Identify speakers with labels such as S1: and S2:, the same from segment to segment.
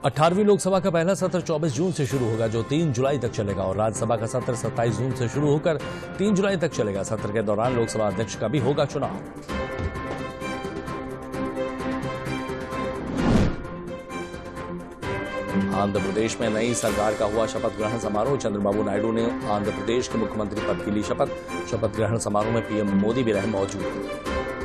S1: 18वीं लोकसभा का पहला सत्र 24 जून से शुरू होगा, जो 3 जुलाई तक चलेगा, और राज्यसभा का सत्र 27 जून से शुरू होकर 3 जुलाई तक चलेगा। सत्र के दौरान लोकसभा अध्यक्ष का भी होगा चुनाव। आंध्र प्रदेश में नई सरकार का हुआ शपथ ग्रहण समारोह। चंद्रबाबू नायडू ने आंध्र प्रदेश के मुख्यमंत्री पद की ली शपथ। शपथ ग्रहण समारोह में पीएम मोदी भी रहे मौजूद।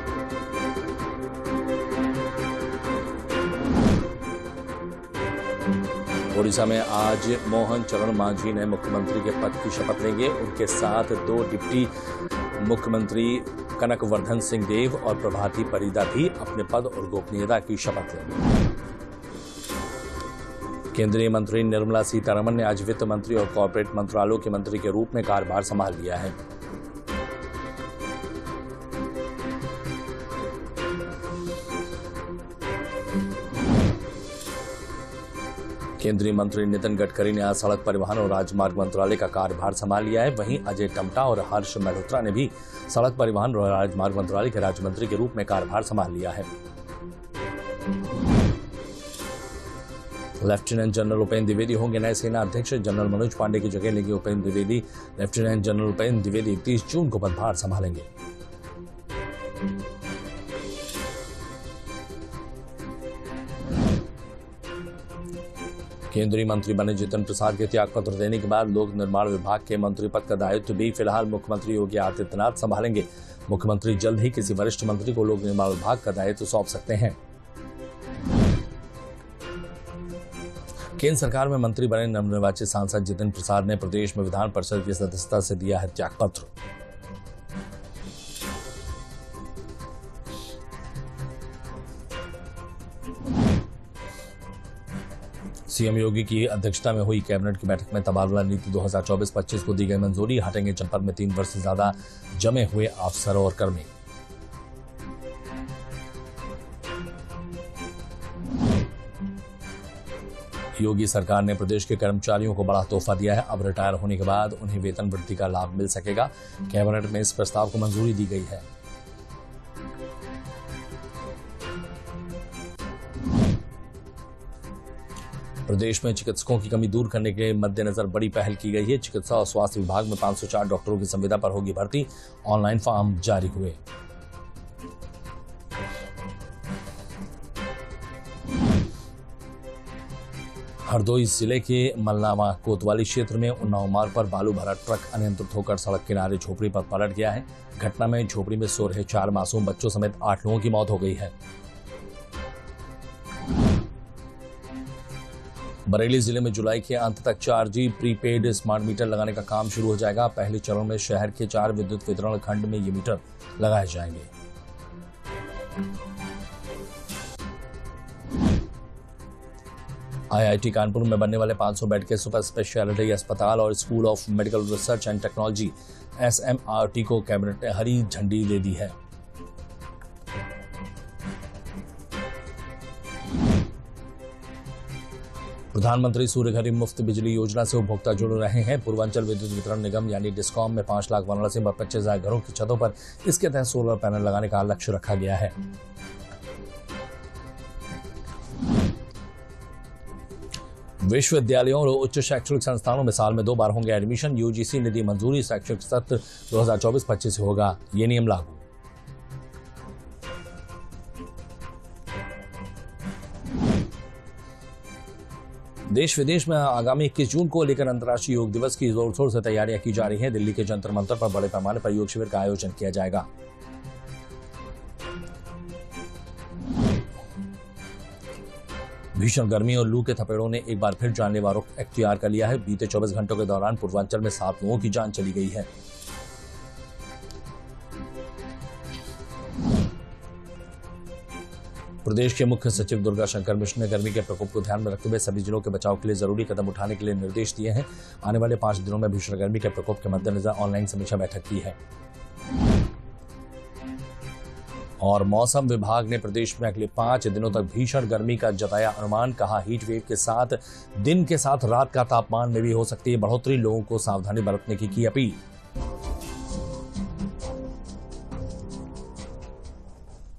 S1: ओडिशा में आज मोहन चरण मांझी ने मुख्यमंत्री के पद की शपथ लेंगे। उनके साथ 2 डिप्टी मुख्यमंत्री कनक वर्धन सिंह देव और प्रभाती परिदा भी अपने पद और गोपनीयता की शपथ लेंगे। केंद्रीय मंत्री निर्मला सीतारमण ने आज वित्त मंत्री और कॉर्पोरेट मंत्रालयों के मंत्री के रूप में कार्यभार संभाल लिया है। केंद्रीय मंत्री नितिन गडकरी ने आज सड़क परिवहन और राजमार्ग मंत्रालय का कार्यभार संभाल लिया है। वहीं अजय टम्टा और हर्ष मल्होत्रा ने भी सड़क परिवहन और राजमार्ग मंत्रालय के राज्य मंत्री के रूप में कार्यभार संभाल लिया है। लेफ्टिनेंट जनरल उपेंद्र द्विवेदी होंगे नए सेना अध्यक्ष। जनरल मनोज पांडे की जगह लेंगे उपेंद्र द्विवेदी। लेफ्टिनेंट जनरल उपेंद्र द्विवेदी 30 जून को पदभार संभालेंगे। केंद्रीय मंत्री बने जितिन प्रसाद के त्यागपत्र देने के बाद लोक निर्माण विभाग के मंत्री पद का दायित्व भी फिलहाल मुख्यमंत्री योगी आदित्यनाथ संभालेंगे। मुख्यमंत्री जल्द ही किसी वरिष्ठ मंत्री को लोक निर्माण विभाग का दायित्व सौंप सकते हैं। केंद्र सरकार में मंत्री बने नवनिर्वाचित सांसद जितिन प्रसाद ने प्रदेश में विधान परिषद की सदस्यता से दिया है त्यागपत्र। सीएम योगी की अध्यक्षता में हुई कैबिनेट की बैठक में तबादला नीति 2024-25 को दी गई मंजूरी। हटेंगे जनपद में 3 वर्ष से ज्यादा जमे हुए अफसर और कर्मी। योगी सरकार ने प्रदेश के कर्मचारियों को बड़ा तोहफा दिया है। अब रिटायर होने के बाद उन्हें वेतन वृद्धि का लाभ मिल सकेगा। कैबिनेट में इस प्रस्ताव को मंजूरी दी गई है। प्रदेश में चिकित्सकों की कमी दूर करने के मद्देनजर बड़ी पहल की गई है। चिकित्सा और स्वास्थ्य विभाग में 504 डॉक्टरों की संविदा पर होगी भर्ती। ऑनलाइन फॉर्म जारी हुए। हरदोई जिले के मलनावा कोतवाली क्षेत्र में उन्नाव मार्ग पर बालू भरा ट्रक अनियंत्रित होकर सड़क किनारे झोपड़ी पर पलट गया है। घटना में झोपड़ी में सो रहे 4 मासूम बच्चों समेत 8 लोगों की मौत हो गई है। बरेली जिले में जुलाई के अंत तक 4G प्रीपेड स्मार्ट मीटर लगाने का काम शुरू हो जाएगा। पहले चरण में शहर के 4 विद्युत वितरण खंड में ये मीटर लगाए जाएंगे। IIT कानपुर में बनने वाले 500 बेड के सुपर स्पेशलिटी अस्पताल और school of medical research and technology SMRT को कैबिनेट ने हरी झंडी दे दी है। प्रधानमंत्री सूर्यघर मुफ्त बिजली योजना से उपभोक्ता जुड़ रहे हैं। पूर्वांचल विद्युत वितरण निगम यानी डिस्कॉम में 5 लाख वाराणसी में 25,000 घरों की छतों पर इसके तहत सोलर पैनल लगाने का लक्ष्य रखा गया है। विश्वविद्यालयों और उच्च शैक्षणिक संस्थानों में साल में 2 बार होंगे एडमिशन। यूजीसी ने दी मंजूरी। शैक्षणिक सत्र 2024-25 से होगा ये नियम लागू। देश विदेश में आगामी 21 जून को लेकर अंतर्राष्ट्रीय योग दिवस की जोर शोर से तैयारियां की जा रही हैं। दिल्ली के जंतर मंतर पर बड़े पैमाने पर योग शिविर का आयोजन किया जाएगा। भीषण गर्मी और लू के थपेड़ों ने एक बार फिर जानलेवा रुख इख्तियार कर लिया है। बीते 24 घंटों के दौरान पूर्वांचल में 7 लोगों की जान चली गई है। प्रदेश के मुख्य सचिव दुर्गा शंकर मिश्र ने गर्मी के प्रकोप को ध्यान में रखते हुए सभी जिलों के बचाव के लिए जरूरी कदम उठाने के लिए निर्देश दिए हैं। आने वाले 5 दिनों में भीषण गर्मी के प्रकोप के मद्देनजर ऑनलाइन समीक्षा बैठक की है। और मौसम विभाग ने प्रदेश में अगले 5 दिनों तक भीषण गर्मी का जताया अनुमान। कहा हीट वेव के साथ दिन के साथ रात का तापमान में भी हो सकती है बढ़ोतरी। लोगों को सावधानी बरतने की अपील।